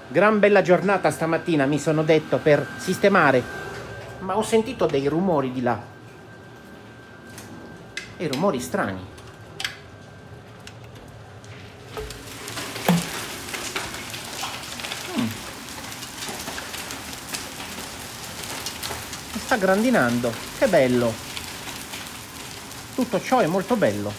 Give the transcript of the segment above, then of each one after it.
Gran bella giornata stamattina, mi sono detto, per sistemare, ma ho sentito dei rumori di là, e rumori strani. Sta grandinando, che bello. Tutto ciò è molto bello.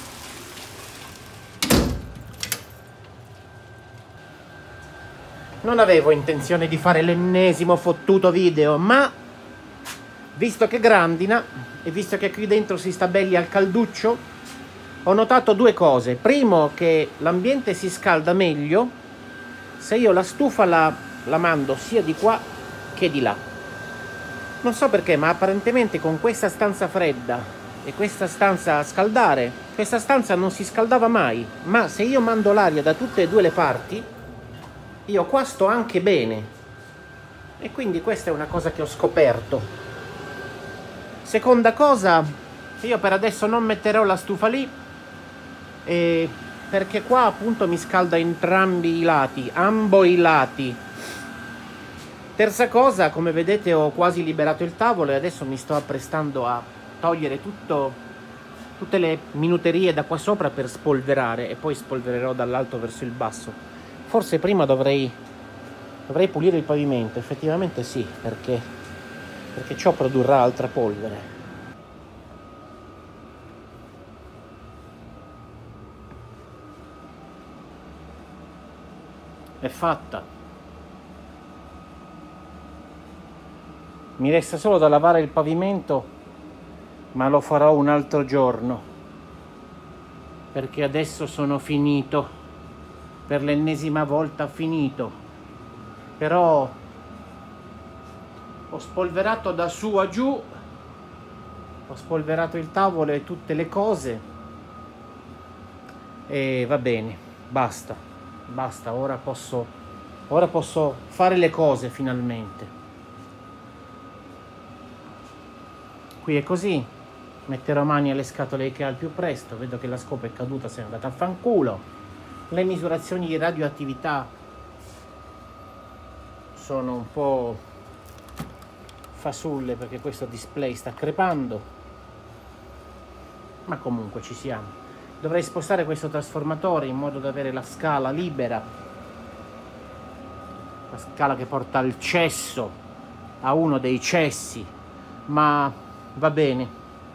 Non avevo intenzione di fare l'ennesimo fottuto video, ma visto che grandina e visto che qui dentro si sta belli al calduccio, ho notato due cose. Primo, che l'ambiente si scalda meglio se io la stufa la mando sia di qua che di là. Non so perché, ma apparentemente con questa stanza fredda e questa stanza a scaldare, questa stanza non si scaldava mai, ma se io mando l'aria da tutte e due le parti, io qua sto anche bene. E quindi questa è una cosa che ho scoperto. Seconda cosa, io per adesso non metterò la stufa lì, perché qua appunto mi scalda entrambi i lati, ambo i lati. Terza cosa, come vedete ho quasi liberato il tavolo e adesso mi sto apprestando a togliere tutte le minuterie da qua sopra per spolverare, e poi spolvererò dall'alto verso il basso. Forse prima dovrei pulire il pavimento, effettivamente sì, perché ciò produrrà altra polvere. È fatta. Mi resta solo da lavare il pavimento, ma lo farò un altro giorno, perché adesso sono finito, per l'ennesima volta finito. Però ho spolverato da su a giù, ho spolverato il tavolo e tutte le cose, e va bene, basta, ora posso fare le cose finalmente. Qui è così, metterò mani alle scatole che al più presto. Vedo che la scopa è caduta, se è andata a fanculo. Le misurazioni di radioattività sono un po' fasulle perché questo display sta crepando, ma comunque ci siamo. Dovrei spostare questo trasformatore in modo da avere la scala libera, la scala che porta al cesso, a uno dei cessi, ma va bene,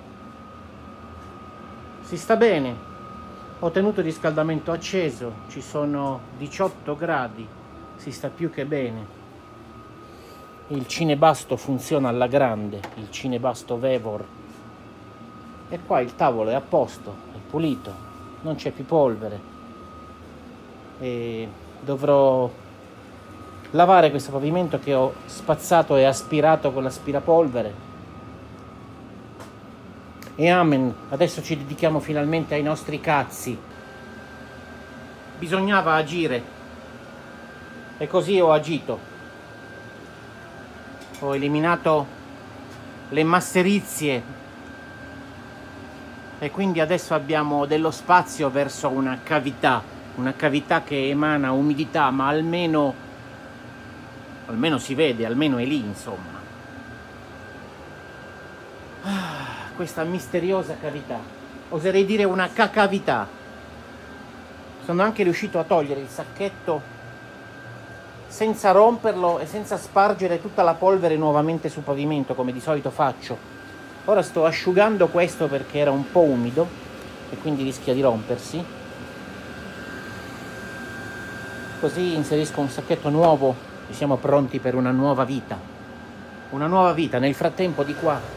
si sta bene. Ho tenuto il riscaldamento acceso, ci sono 18 gradi, si sta più che bene. Il cinebasto funziona alla grande, il cinebasto Vevor, e qua il tavolo è a posto, è pulito, non c'è più polvere, e dovrò lavare questo pavimento che ho spazzato e aspirato con l'aspirapolvere. E amen, adesso ci dedichiamo finalmente ai nostri cazzi. Bisognava agire, e così ho agito. Ho eliminato le masserizie, e quindi adesso abbiamo dello spazio verso una cavità che emana umidità, ma almeno si vede, almeno è lì, insomma. Questa misteriosa cavità, oserei dire una cacavità. Sono anche riuscito a togliere il sacchetto senza romperlo e senza spargere tutta la polvere nuovamente sul pavimento come di solito faccio. Ora sto asciugando questo perché era un po' umido e quindi rischia di rompersi. Così inserisco un sacchetto nuovo e siamo pronti per una nuova vita. Una nuova vita. Nel frattempo di qua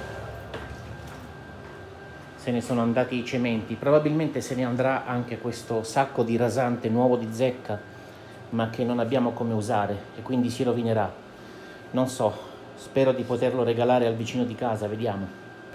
se ne sono andati i cementi, probabilmente se ne andrà anche questo sacco di rasante nuovo di zecca, ma che non abbiamo come usare e quindi si rovinerà. Non so, spero di poterlo regalare al vicino di casa, vediamo.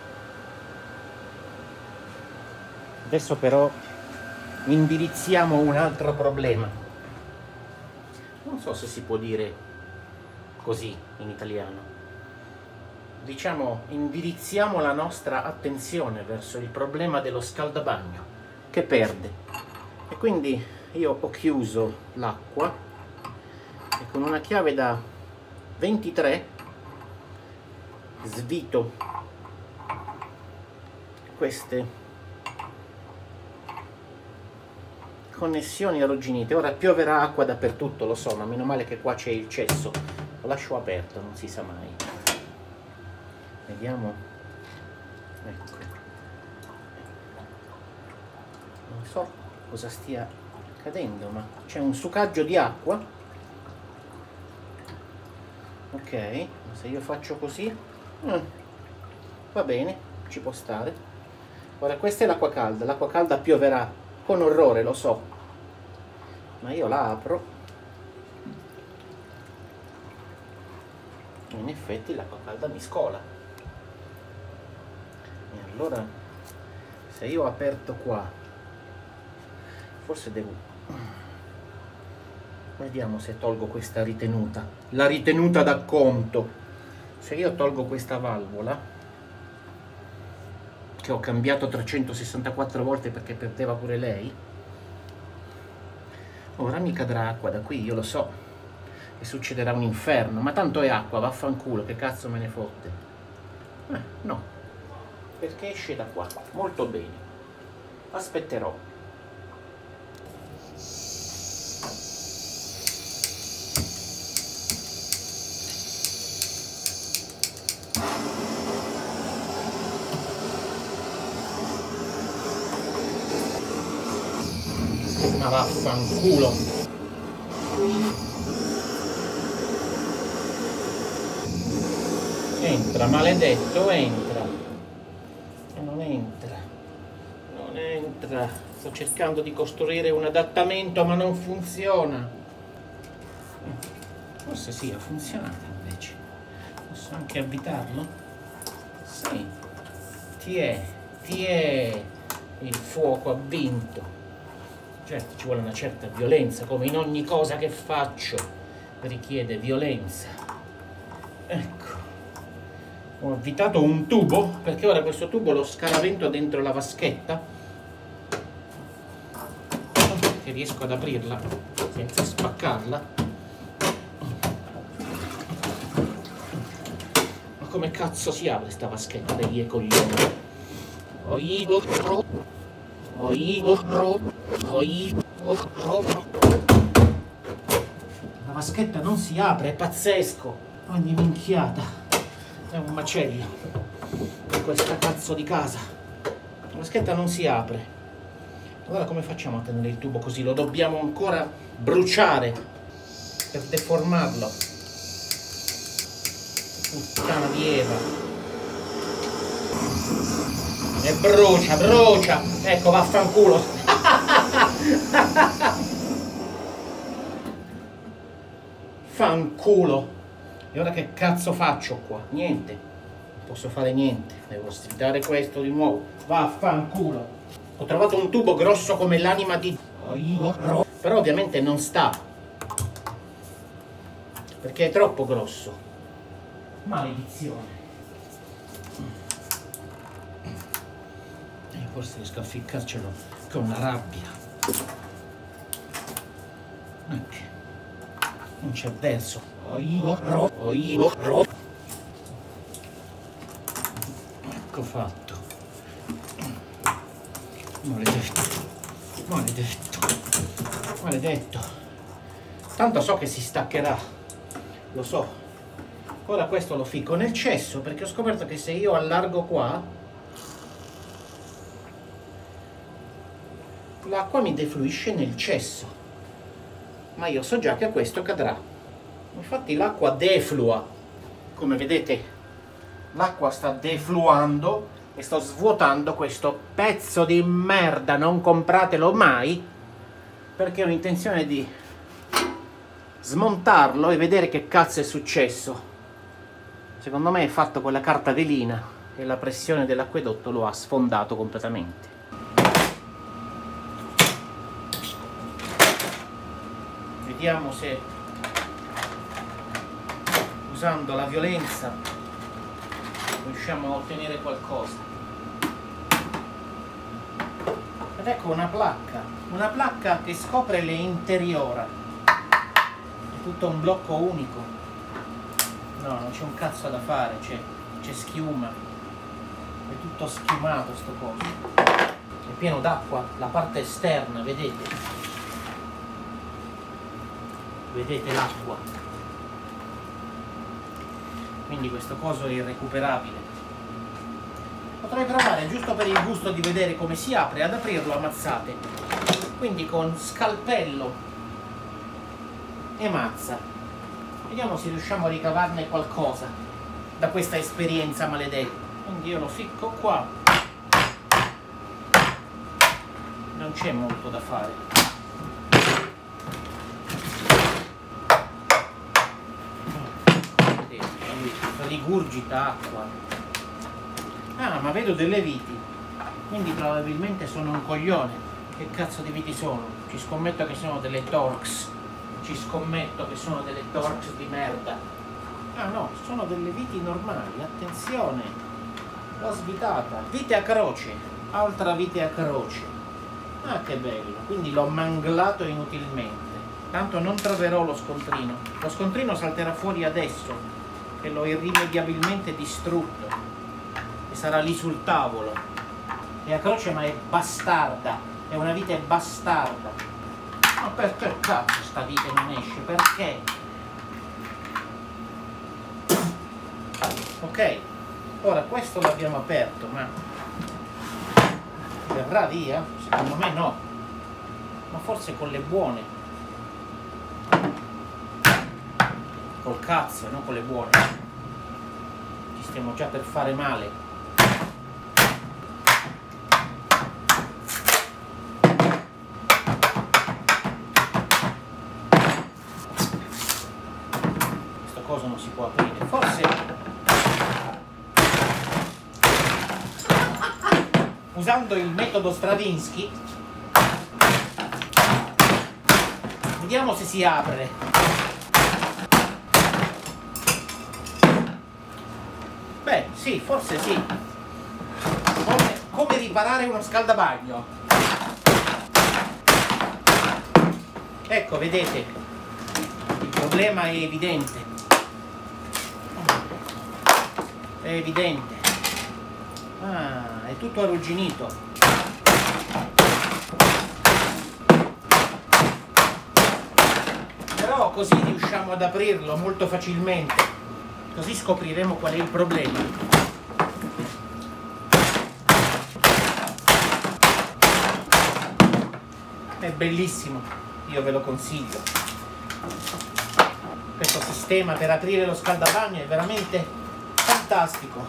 Adesso però indirizziamo un altro problema. Non so se si può dire così in italiano. Diciamo, indirizziamo la nostra attenzione verso il problema dello scaldabagno che perde. E quindi io ho chiuso l'acqua e con una chiave da 23 svito queste connessioni arrugginite. Ora pioverà acqua dappertutto, lo so, ma meno male che qua c'è il cesso, lo lascio aperto, non si sa mai. Vediamo, ecco, non so cosa stia accadendo, ma c'è un succaggio di acqua. Ok, se io faccio così va bene, ci può stare. Ora questa è l'acqua calda pioverà con orrore, lo so, ma io la apro e in effetti l'acqua calda mi scola. E allora, se io ho aperto qua, forse devo, vediamo se tolgo questa ritenuta, la ritenuta da conto. Se io tolgo questa valvola, che ho cambiato 364 volte perché perdeva pure lei, ora mi cadrà acqua da qui, io lo so, e succederà un inferno, ma tanto è acqua, vaffanculo, che cazzo me ne fotte. No, perché esce da qua, molto bene, aspetterò. Ma vaffanculo. Entra, maledetto, entra. Non entra. Non entra. Sto cercando di costruire un adattamento, ma non funziona. Forse sì, ha funzionato invece. Posso anche avvitarlo? Sì. Tiè. Il fuoco ha vinto. Certo, ci vuole una certa violenza, come in ogni cosa che faccio, richiede violenza. Ecco, ho avvitato un tubo, perché ora questo tubo lo scaravento dentro la vaschetta, che riesco ad aprirla senza spaccarla. Ma come cazzo si apre sta vaschetta degli coglioni? La vaschetta non si apre, è pazzesco. Ogni minchiata è un macello in questa cazzo di casa. La vaschetta non si apre. Allora come facciamo a tenere il tubo così? Lo dobbiamo ancora bruciare per deformarlo. Puttana di Eva. E brucia. Ecco, vaffanculo. Fanculo. E ora che cazzo faccio qua? Niente. Non posso fare niente. Devo sfidare questo di nuovo. Vaffanculo. Ho trovato un tubo grosso come l'anima di... Però ovviamente non sta. Perché è troppo grosso. Maledizione. Forse riesco a ficcarcelo con la rabbia. Ok. Non c'è verso. Ecco fatto. Maledetto. Tanto so che si staccherà. Lo so. Ora questo lo ficco nel cesso, perché ho scoperto che se io allargo qua, l'acqua mi defluisce nel cesso, ma io so già che a questo cadrà. Infatti l'acqua deflua, come vedete l'acqua sta defluando e sto svuotando questo pezzo di merda. Non compratelo mai, perché ho intenzione di smontarlo e vedere che cazzo è successo. Secondo me è fatto con la carta velina e la pressione dell'acquedotto lo ha sfondato completamente. Vediamo se usando la violenza riusciamo a ottenere qualcosa. ecco una placca che scopre le interiora. tutto un blocco unico. No, non c'è un cazzo da fare, c'è schiuma, è tutto schiumato sto coso, è pieno d'acqua, la parte esterna, vedete? Vedete l'acqua? Quindi questo coso è irrecuperabile. Potrei provare, giusto per il gusto di vedere come si apre, ad aprirlo a mazzate. Quindi con scalpello e mazza. Vediamo se riusciamo a ricavarne qualcosa da questa esperienza maledetta. Quindi io lo ficco qua. Non c'è molto da fare. Rigurgita acqua. Ah, ma vedo delle viti, quindi probabilmente sono un coglione. Che cazzo di viti sono? Ci scommetto che sono delle Torx. Ci scommetto che sono delle Torx di merda. Ah no, sono delle viti normali, attenzione. L'ho svitata. Vite a croce, altra vite a croce. Ah, che bello, quindi l'ho manglato inutilmente. Tanto non troverò lo scontrino. Lo scontrino salterà fuori adesso, che l'ho irrimediabilmente distrutto. Sarà lì sul tavolo. È a croce ma è bastarda, è una vite bastarda. Ma perché cazzo sta vite non esce? Perché? Ok, ora questo l'abbiamo aperto, ma verrà via? Secondo me no, ma forse con le buone. Col cazzo, non con le buone. Ci stiamo già per fare male. Cosa non si può aprire, forse usando il metodo Stravinsky vediamo se si apre. Beh sì, forse sì, come riparare uno scaldabagno. Ecco, vedete, il problema è evidente. È evidente. Ah, è tutto arrugginito. Però così riusciamo ad aprirlo molto facilmente. Così scopriremo qual è il problema. È bellissimo, io ve lo consiglio. Questo sistema per aprire lo scaldabagno è veramente fantastico.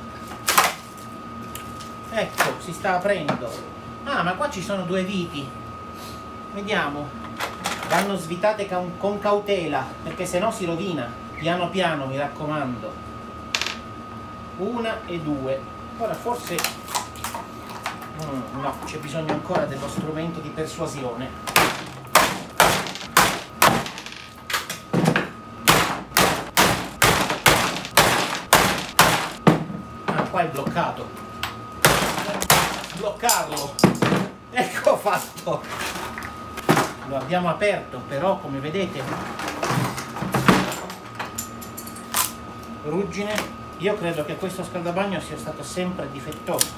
Ecco, si sta aprendo. Ah, ma qua ci sono due viti. Vediamo. Vanno svitate con cautela, perché sennò si rovina. Piano piano, mi raccomando. Una e due. Ora forse no, c'è bisogno ancora dello strumento di persuasione. Qua è bloccato. Bloccarlo. Ecco fatto. Lo abbiamo aperto, però come vedete ruggine. Io credo che questo scaldabagno sia stato sempre difettoso.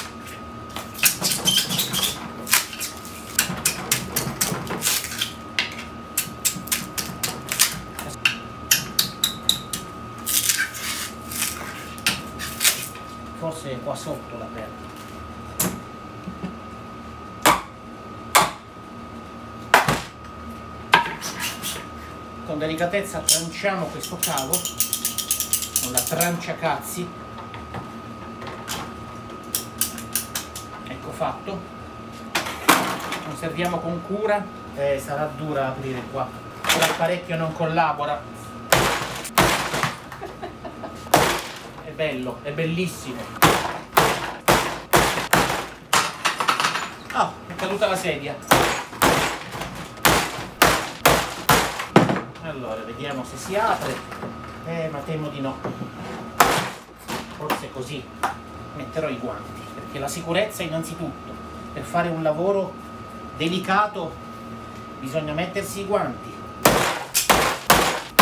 Forse è qua sotto l'aperto. Con delicatezza tranciamo questo cavo con la tranciacazzi. Ecco fatto. Conserviamo con cura. Sarà dura aprire qua. Ora l'apparecchio non collabora. È bello, è bellissimo. Oh, è caduta la sedia. Allora, vediamo se si apre. Ma temo di no. Forse così metterò i guanti, perché la sicurezza innanzitutto. Per fare un lavoro delicato bisogna mettersi i guanti.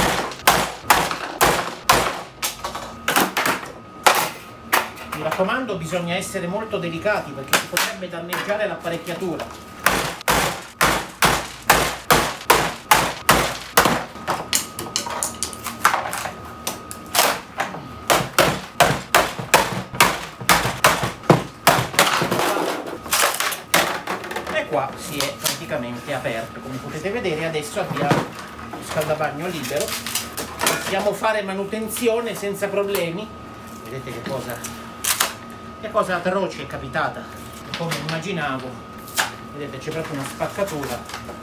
raccomando, bisogna essere molto delicati perché si potrebbe danneggiare l'apparecchiatura. Qua si è praticamente aperto, come potete vedere. Adesso abbiamo lo scaldabagno libero, possiamo fare manutenzione senza problemi. Vedete che cosa atroce è capitata, come immaginavo. Vedete, c'è proprio una spaccatura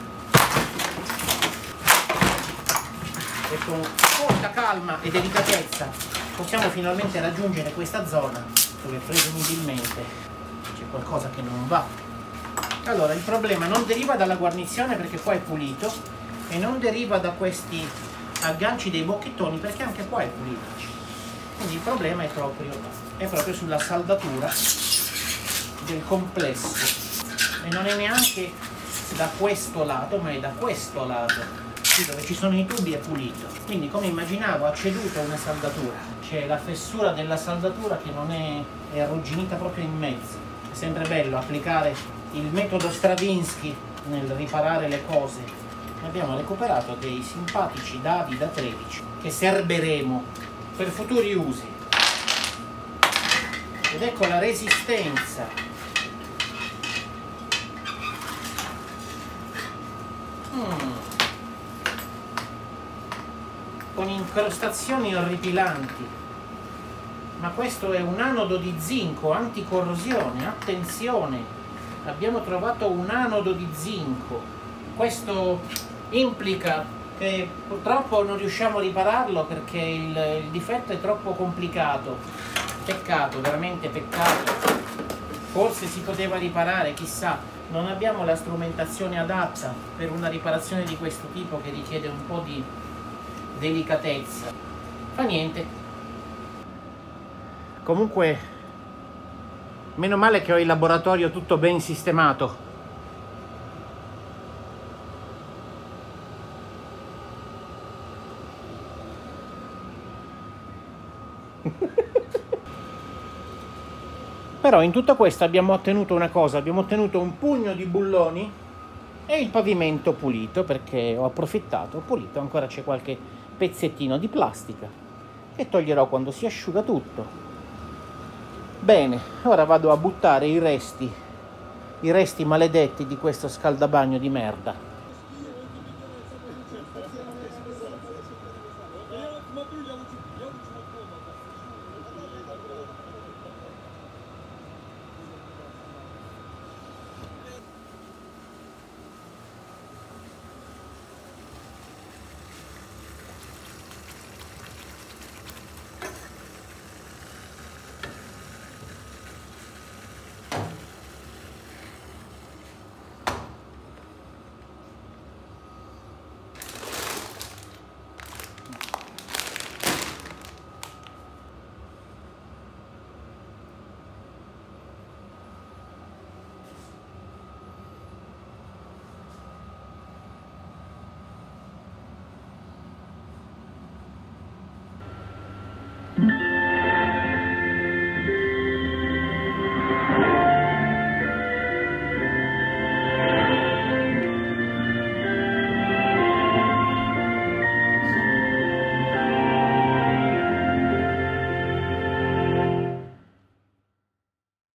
e con molta calma e delicatezza possiamo finalmente raggiungere questa zona dove presumibilmente c'è qualcosa che non va. Allora, il problema non deriva dalla guarnizione perché qua è pulito, e non deriva da questi agganci dei bocchettoni perché anche qua è pulito. Quindi il problema è proprio sulla saldatura del complesso, e non è neanche da questo lato, ma è da questo lato. Qui dove ci sono i tubi è pulito. Quindi, come immaginavo, ha ceduto una saldatura. C'è la fessura della saldatura che non è arrugginita proprio in mezzo. È sempre bello applicare il metodo Stravinsky nel riparare le cose. Abbiamo recuperato dei simpatici davi da 13 che serberemo per futuri usi. Ed ecco la resistenza. Con incrostazioni orripilanti. Ma questo è un anodo di zinco anticorrosione, attenzione! Abbiamo trovato un anodo di zinco. Questo implica che purtroppo non riusciamo a ripararlo perché il difetto è troppo complicato. Peccato, veramente peccato. Forse si poteva riparare, chissà. Non abbiamo la strumentazione adatta per una riparazione di questo tipo che richiede un po' di delicatezza. Fa niente. Comunque, meno male che ho il laboratorio tutto ben sistemato. Però in tutto questo abbiamo ottenuto una cosa, abbiamo ottenuto un pugno di bulloni e il pavimento pulito, perché ho approfittato, ho pulito, ancora c'è qualche pezzettino di plastica che toglierò quando si asciuga tutto. Bene, ora vado a buttare i resti maledetti di questo scaldabagno di merda.